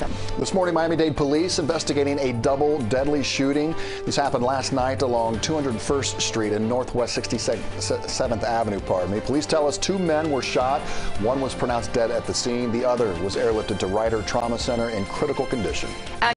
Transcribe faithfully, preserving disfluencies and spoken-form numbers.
system. This morning, Miami-Dade police investigating a double deadly shooting. This happened last night along two hundred first Street and Northwest sixty-seventh Avenue. Pardon me. Police tell us two men were shot. One was pronounced dead at the scene. The other was airlifted to Ryder Trauma Center in critical condition.